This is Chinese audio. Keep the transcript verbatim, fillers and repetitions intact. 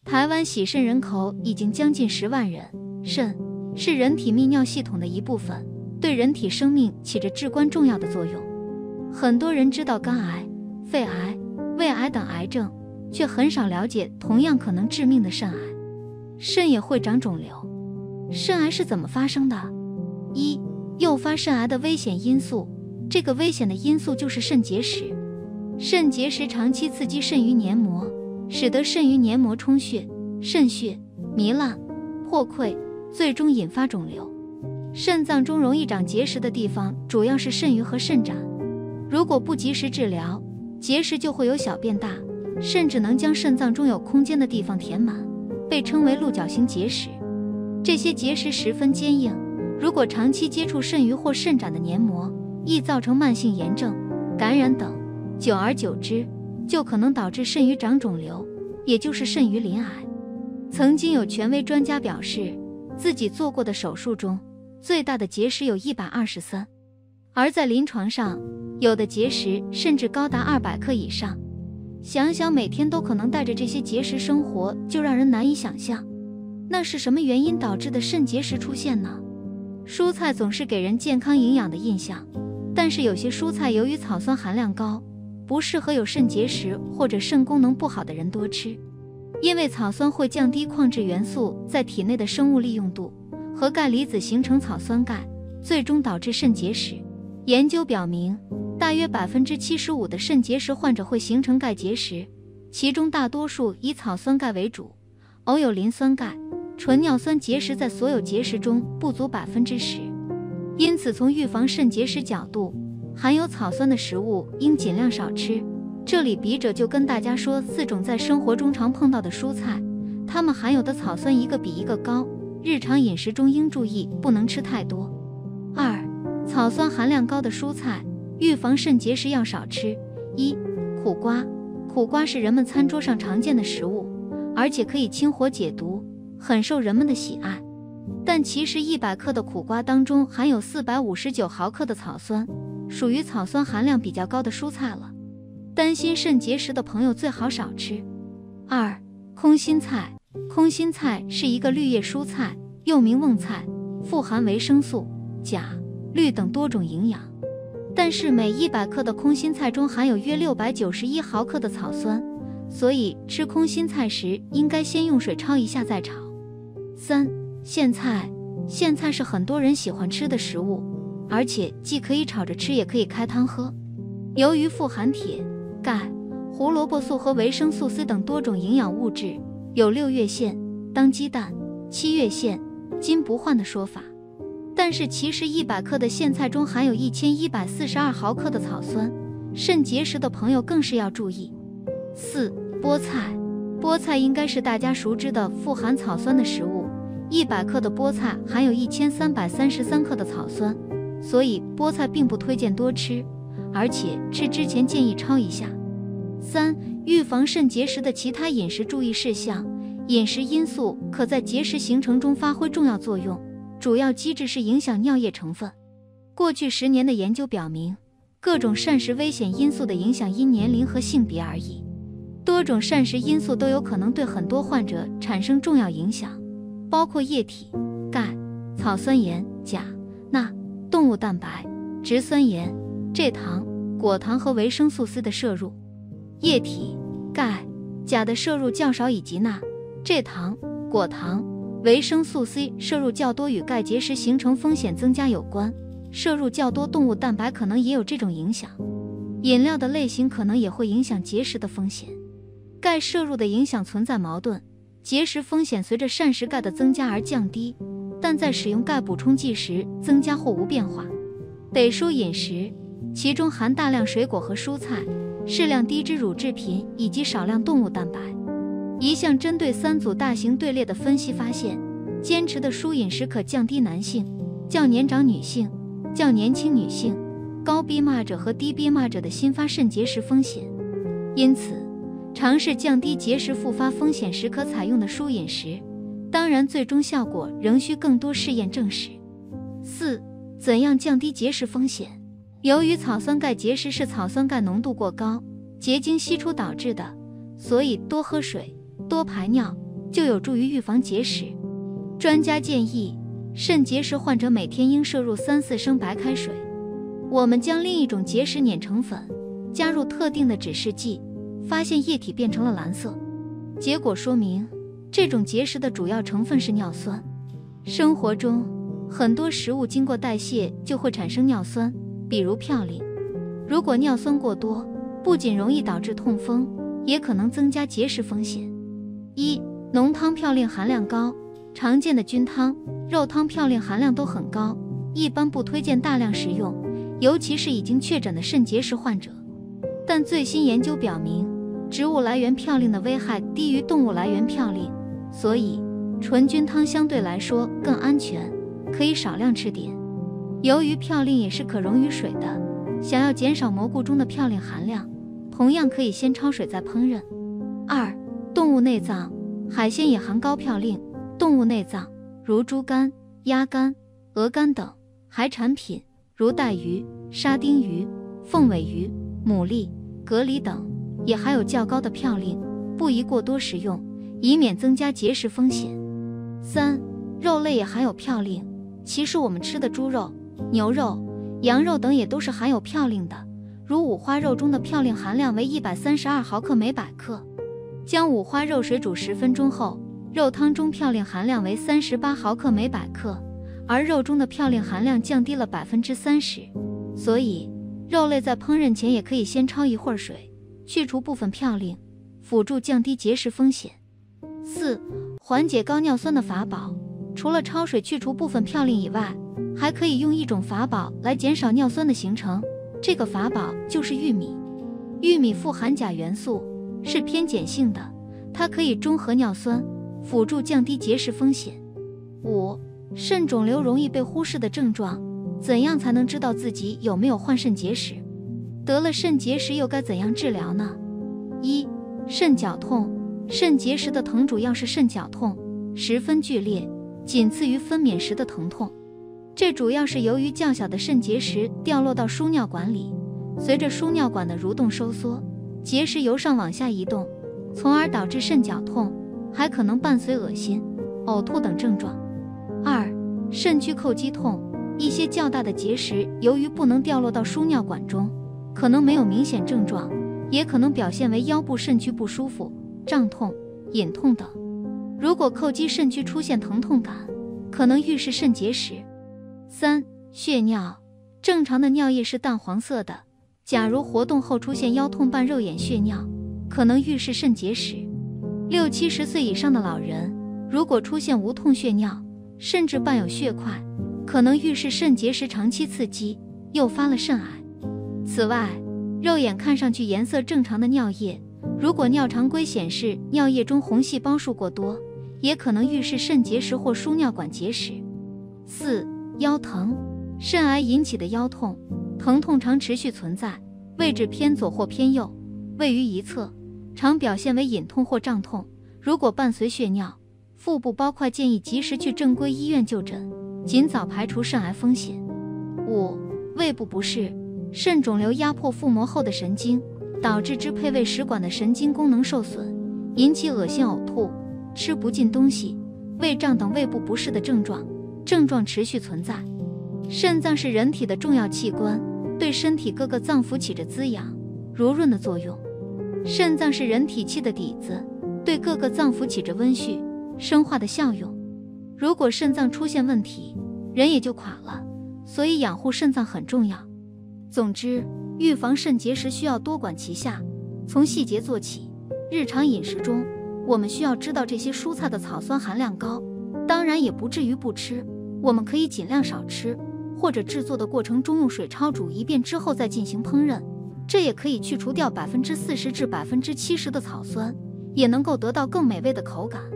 台湾洗肾人口已经将近十万人，肾是人体泌尿系统的一部分，对人体生命起着至关重要的作用。很多人知道肝癌、肺癌、胃癌等癌症，却很少了解同样可能致命的肾癌。肾也会长肿瘤。肾癌是怎么发生的？一、诱发肾癌的危险因素，这个危险的因素就是肾结石。肾结石长期刺激肾盂黏膜，使得肾盂黏膜充血、肾血糜烂、破溃，最终引发肿瘤。肾脏中容易长结石的地方主要是肾盂和肾盏，如果不及时治疗，结石就会由小变大，甚至能将肾脏中有空间的地方填满，被称为鹿角形结石。这些结石十分坚硬，如果长期接触肾盂或肾盏的黏膜，易造成慢性炎症、感染等，久而久之就可能导致肾盂长肿瘤，也就是肾盂鳞癌。曾经有权威专家表示，自己做过的手术中最大的结石有一百二十三，而在临床上有的结石甚至高达二百克以上。想想每天都可能带着这些结石生活，就让人难以想象。那是什么原因导致的肾结石出现呢？蔬菜总是给人健康营养的印象，但是有些蔬菜由于草酸含量高，不适合有肾结石或者肾功能不好的人多吃。因为草酸会降低矿质元素在体内的生物利用度，和钙离子形成草酸钙，最终导致肾结石。研究表明，大约 百分之七十五 的肾结石患者会形成钙结石，其中大多数以草酸钙为主，偶有磷酸钙、纯尿酸结石在所有结石中不足 百分之十。 因此从预防肾结石角度，含有草酸的食物应尽量少吃。这里笔者就跟大家说四种在生活中常碰到的蔬菜，它们含有的草酸一个比一个高，日常饮食中应注意不能吃太多。二、草酸含量高的蔬菜，预防肾结石要少吃。一、苦瓜。苦瓜是人们餐桌上常见的食物，而且可以清火解毒，很受人们的喜爱。但其实一百克的苦瓜当中含有四百五十九毫克的草酸，属于草酸含量比较高的蔬菜了。担心肾结石的朋友最好少吃。二、空心菜。空心菜是一个绿叶蔬菜，又名瓮菜，富含维生素、钾、氯等多种营养。但是每一百克的空心菜中含有约六百九十一毫克的草酸，所以吃空心菜时应该先用水焯一下再炒。三、苋菜。苋菜是很多人喜欢吃的食物，而且既可以炒着吃，也可以开汤喝。由于富含铁、钙、胡萝卜素和维生素 C 等多种营养物质，有六月苋、当鸡蛋、七月苋、金不换的说法。但是其实一百克的苋菜中含有一千一百四十二毫克的草酸，肾结石的朋友更是要注意。四、菠菜。菠菜应该是大家熟知的富含草酸的食物，一百克的菠菜含有一千三百三十三克的草酸，所以菠菜并不推荐多吃，而且吃之前建议焯一下。三、预防肾结石的其他饮食注意事项。饮食因素可在结石形成中发挥重要作用，主要机制是影响尿液成分。过去十年的研究表明，各种膳食危险因素的影响因年龄和性别而异，多种膳食因素都有可能对很多患者产生重要影响，包括液体、钙、草酸盐、钾、钠、动物蛋白、植酸盐、蔗糖、果糖和维生素 C 的摄入。液体、钙、钾的摄入较少，以及钠、蔗糖、果糖、维生素 C 摄入较多与钙结石形成风险增加有关，摄入较多动物蛋白可能也有这种影响。饮料的类型可能也会影响结石的风险。钙摄入的影响存在矛盾，结石风险随着膳食钙的增加而降低，但在使用钙补充剂时增加或无变化。得蔬饮食，其中含大量水果和蔬菜，适量低脂乳制品以及少量动物蛋白。一项针对三组大型队列的分析发现，坚持的蔬饮食可降低男性、较年长女性、较年轻女性、高 B M A 者和低 B M A 者的新发肾结石风险。因此，尝试降低结石复发风险时可采用的蔬饮食，当然最终效果仍需更多试验证实。四、怎样降低结石风险？由于草酸钙结石是草酸钙浓度过高、结晶析出导致的，所以多喝水、多排尿、 就有助于预防结石。专家建议，肾结石患者每天应摄入三四升白开水。我们将另一种结石碾成粉，加入特定的指示剂，发现液体变成了蓝色。结果说明，这种结石的主要成分是尿酸。生活中，很多食物经过代谢就会产生尿酸，比如嘌呤。如果尿酸过多，不仅容易导致痛风，也可能增加结石风险。一、浓汤嘌呤含量高，常见的菌汤、肉汤嘌呤含量都很高，一般不推荐大量食用，尤其是已经确诊的肾结石患者。但最新研究表明，植物来源嘌呤的危害低于动物来源嘌呤，所以纯菌汤相对来说更安全，可以少量吃点。由于嘌呤也是可溶于水的，想要减少蘑菇中的嘌呤含量，同样可以先焯水再烹饪。二、动物内脏，海鲜也含高嘌呤，动物内脏如猪肝、鸭肝、鹅肝等，海产品如带鱼、沙丁鱼、凤尾鱼、牡蛎、蛤蜊等，也含有较高的嘌呤，不宜过多食用，以免增加结石风险。三、肉类也含有嘌呤，其实我们吃的猪肉、牛肉、羊肉等也都是含有嘌呤的，如五花肉中的嘌呤含量为一百三十二毫克每百克。将五花肉水煮十分钟后，肉汤中嘌呤含量为三十八毫克每百克，而肉中的嘌呤含量降低了百分之三十，所以肉类在烹饪前也可以先焯一会儿水，去除部分嘌呤，辅助降低结石风险。四、缓解高尿酸的法宝，除了焯水去除部分嘌呤以外，还可以用一种法宝来减少尿酸的形成，这个法宝就是玉米。玉米富含钾元素，是偏碱性的，它可以中和尿酸，辅助降低结石风险。五、肾肿瘤容易被忽视的症状，怎样才能知道自己有没有患肾结石？得了肾结石又该怎样治疗呢？一、肾绞痛，肾结石的疼主要是肾绞痛，十分剧烈，仅次于分娩时的疼痛。这主要是由于较小的肾结石掉落到输尿管里，随着输尿管的蠕动收缩，结石由上往下移动，从而导致肾绞痛，还可能伴随恶心、呕吐等症状。二、肾区叩击痛，一些较大的结石由于不能掉落到输尿管中，可能没有明显症状，也可能表现为腰部肾区不舒服、胀痛、隐痛等。如果叩击肾区出现疼痛感，可能预示肾结石。三、血尿，正常的尿液是淡黄色的，假如活动后出现腰痛伴肉眼血尿，可能预示肾结石。六七十岁以上的老人，如果出现无痛血尿，甚至伴有血块，可能预示肾结石长期刺激，诱发了肾癌。此外，肉眼看上去颜色正常的尿液，如果尿常规显示尿液中红细胞数过多，也可能预示肾结石或输尿管结石。四、腰疼，肾癌引起的腰痛，疼痛常持续存在，位置偏左或偏右，位于一侧，常表现为隐痛或胀痛。如果伴随血尿、腹部包块，建议及时去正规医院就诊，尽早排除肾癌风险。五、胃部不适，肾肿瘤压迫腹膜后的神经，导致支配胃食管的神经功能受损，引起恶心、呕吐、吃不进东西、胃胀等胃部不适的症状，症状持续存在。肾脏是人体的重要器官，对身体各个脏腑起着滋养、濡润的作用。肾脏是人体气的底子，对各个脏腑起着温煦、生化的效用。如果肾脏出现问题，人也就垮了，所以养护肾脏很重要。总之，预防肾结石需要多管齐下，从细节做起。日常饮食中，我们需要知道这些蔬菜的草酸含量高，当然也不至于不吃，我们可以尽量少吃，或者制作的过程中用水焯煮一遍之后再进行烹饪，这也可以去除掉百分之四十至百分之七十的草酸，也能够得到更美味的口感。